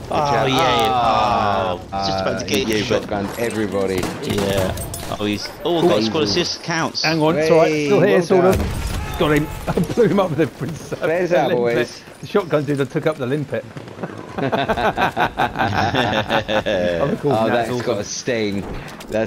Oh, yeah. Oh, just about to get you you, but shotgunned everybody. yeah. Oh, he's. Oh, got a squad assist. Counts. Hang on, it's alright. Still here, Well sort done. of. Got him. I blew him up with the Prince. There's that, boys. The shotgun dude that took up the limpet. Oh, that's got a sting. That's